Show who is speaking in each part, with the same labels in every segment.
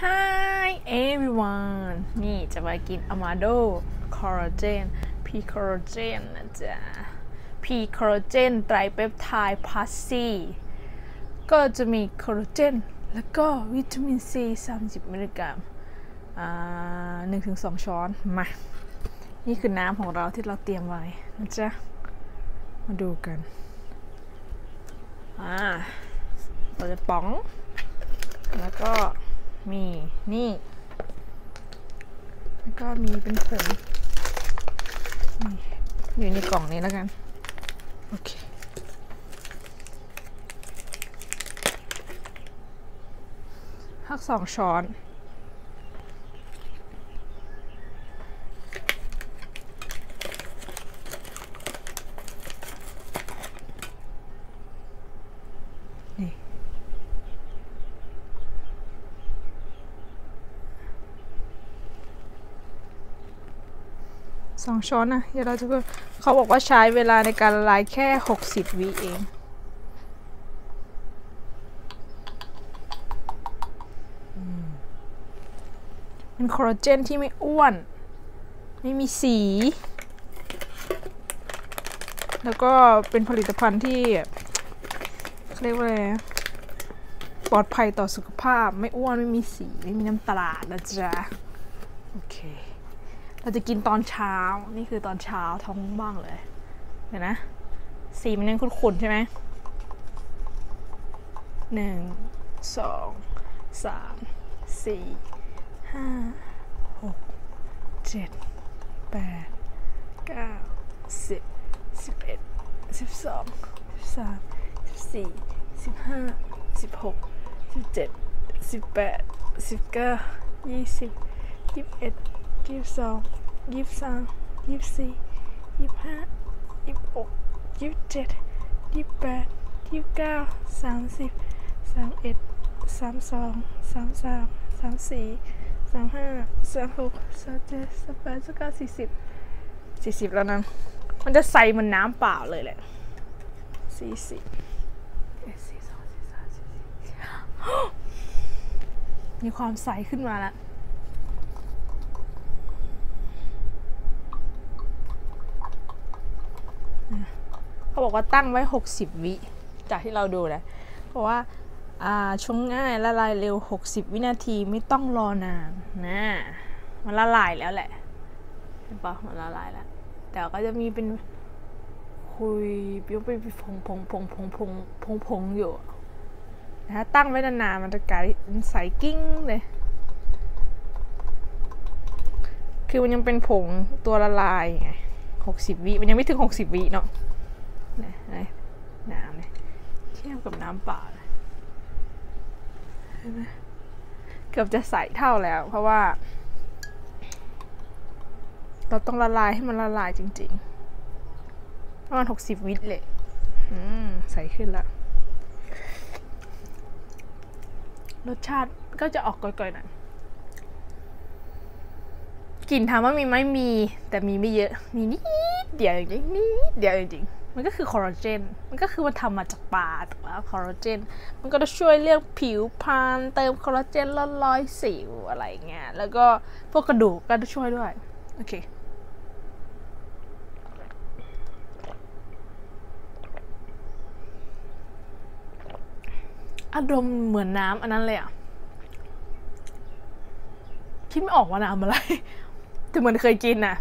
Speaker 1: Hi everyone นี่จะมากิน Amado Collagen P Collagen นะจ๊ะ P Collagen ไตรเปปไทด์พลัสซีก็จะมีคอลลาเจนแล้วก็วิตามินซี30 มิลลิกรัม1-2 ช้อนมานี่คือน้ำของเราที่เราเตรียมไว้นะจ๊ะมาดูกันเราจะป๋องแล้วก็มีนี่แล้วก็มีเป็นผงอยู่ในกล่องนี้แล้วกันโอเคสัก2 ช้อนนี่2 ช้อนนะเดี๋ยวเราจะเขาบอกว่าใช้เวลาในการละลายแค่60 วิเองเป็นคอลลาเจนที่ไม่อ้วนไม่มีสีแล้วก็เป็นผลิตภัณฑ์ที่เรียกว่าอะไรปลอดภัยต่อสุขภาพไม่อ้วนไม่มีสีไม่มีน้ำตาลนะจ๊ะโอเคเราจะกินตอนเช้านี่คือตอนเช้าท้องบ้างเลยเห็นนะสีมันยังขุ่นๆใช่ไหม1 2 3 4 5 6 7 8 9 10 11 12 13 14 15 16 17 18 19 20 21 22 23 24 25 26 27 28 29 30 31 32 33 34 35 36 37 38 39 40แล้วนะมันจะใส่มันน้ำเปล่าเลยแหละมีความใสขึ้นมาแล้วเขาบอกว่าตั้งไว้60 วิจากที่เราดูนะเพราะว่าชงง่ายละลายเร็ว60 วินาทีไม่ต้องรอนานนะมันละลายแล้วแหละเห็นปะมันละลายแล้วแต่ก็จะมีเป็นคุยยังเป็นผงอยู่นะถ้าตั้งไว้นานๆมันจะกลายเป็นใสกิ้งเลยคือมันยังเป็นผงตัวละลายไง60 วิมันยังไม่ถึง60 วิเนาะน้ำเนี่ยเทียบกับน้ำเปล่าเห็นไหมเกือบจะใสเท่าแล้วเพราะว่าเราต้องละลายให้มันละลายจริงๆประมาณ60 วิเลยใสขึ้นแล้วรสชาติก็จะออกก่อยๆหน่อยกลิ่นถามว่ามีไหมมีแต่มีไม่เยอะมีนิดเดียวจริงๆนิดเดียวจริงๆมันก็คือคอลลาเจนมันก็คือมันทำมาจากปลาแต่ว่าคอลลาเจนมันก็จะช่วยเรื่องผิวพรรณเติมคอลลาเจนลดรอยสิวอะไรเงี้ยแล้วก็พวกกระดูกก็จะช่วยด้วยโอเคอารมณ์เหมือนน้ำอันนั้นเลยอ่ะคิดไม่ออกว่าน้ำอะไรแต่เหมือนเคยกินน่ะ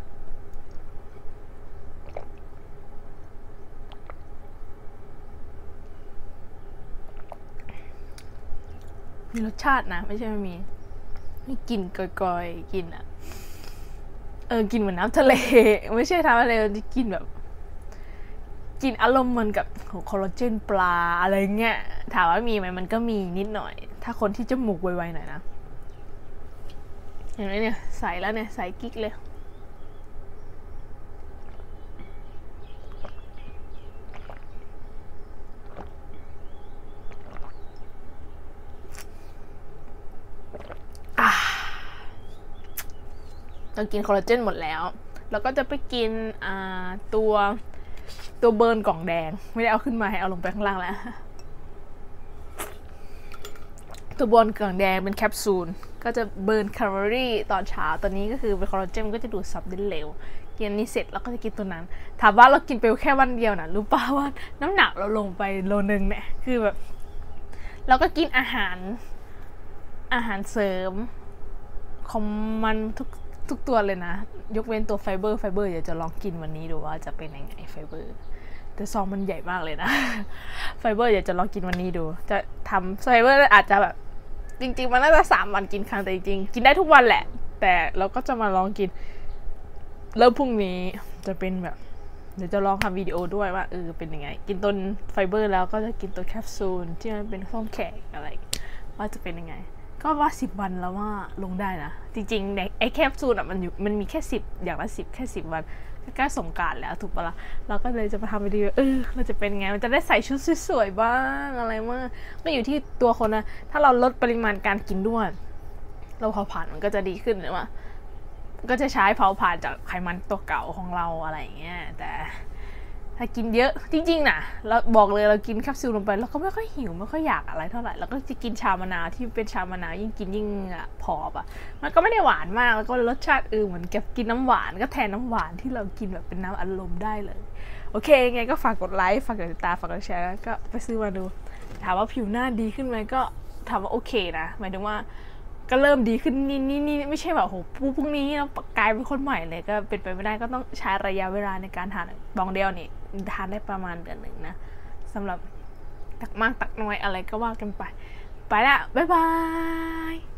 Speaker 1: มีรสชาตินะไม่ใช่ไม่มีกลิ่นก่อยๆกินอ่ะกินเหมือนน้ำทะเลไม่ใช่น้ำทะเลที่กินแบบกินอารมณ์เหมือนกับคอลลาเจนปลาอะไรเงี้ยถามว่ามีไหมมันก็มีนิดหน่อยถ้าคนที่จมูกไวๆหน่อยนะเห็นไหมเนี่ยใสแล้วเนี่ยใสกิ๊กเลยเรากินคอลลาเจนหมดแล้วแล้วก็จะไปกินตัวเบิร์นกล่องแดงไม่ได้เอาขึ้นมาให้เอาลงไปข้างล่างแล้วตัวบนกล่องแดงเป็นแคปซูลก็จะเบิร์นแคลอรี่ตอนเช้าตัวนี้ก็คือเป็นคอลลาเจนก็จะดูดซับได้เร็วกินนี้เสร็จเราก็จะกินตัวนั้นถามว่าเรากินไปแค่วันเดียวนะรู้ป่าว่าน้ำหนักเราลงไปโลนึงเนี่ยคือแบบเราก็กินอาหารเสริมของมันทุกตัวเลยนะยกเว้นตัวไฟเบอร์เดี๋ยวจะลองกินวันนี้ดูว่าจะเป็นยังไงไฟเบอร์แต่ซองมันใหญ่มากเลยนะไฟเบอร์เดี๋ยวจะลองกินวันนี้ดูจะทำไฟเบอร์อาจจะแบบจริงๆมันน่าจะ3 วันกินครั้งแต่จริงๆกินได้ทุกวันแหละแต่เราก็จะมาลองกินเริ่มพรุ่งนี้จะเป็นแบบเดี๋ยวจะลองทำวิดีโอด้วยว่าเป็นยังไงกินต้นไฟเบอร์แล้วก็จะกินตัวแคปซูลที่มันเป็นส้มแขกอะไรว่าจะเป็นยังไงก็ว่า10 วันแล้วว่าลงได้นะจริงๆในไอแคปซูลมันมีแค่10อย่างละ10แค่10 วันใกล้สงกรานต์แล้วถูกปะล่ะเราก็เลยจะมาทำวิดีโอเราจะเป็นไงมันจะได้ใส่ชุดสวยๆบ้างอะไรมากก็อยู่ที่ตัวคนนะถ้าเราลดปริมาณการกินด้วยเราเผาผลาญมันก็จะดีขึ้นหรือว่าก็จะใช้เผาผลาญจากไขมันตัวเก่าของเราอะไรอย่างเงี้ยแต่ถ้ากินเยอะจริงๆนะเราบอกเลยเรากินแคปซูลลงไปเราก็ไม่ค่อยหิวไม่ค่อยอยากอะไรเท่าไหร่เราก็จะกินชามะนาวที่เป็นชามะนาวยิ่งกินยิ่งผอมมันก็ไม่ได้หวานมากแล้วก็รสชาติเหมือนกับกินน้ำหวานก็แทนน้ำหวานที่เรากินแบบเป็นน้ำอัดลมได้เลยโอเคไงก็ฝากกดไลค์ฝากกดติดตามฝากกดแชร์ก็ไปซื้อมาดูถามว่าผิวหน้าดีขึ้นไหมก็ถามว่าโอเคนะหมายถึงว่าก็เริ่มดีขึ้นนี่ไม่ใช่แบบโหพรุ่งนี้เรากลายเป็นคนใหม่เลยก็เป็นไปไม่ได้ก็ต้องใช้ระยะเวลาในการทานบองเดียวนี่ทานได้ประมาณเดือนหนึ่งนะสำหรับตักมากตักน้อยอะไรก็ว่ากันไปละบ๊ายบาย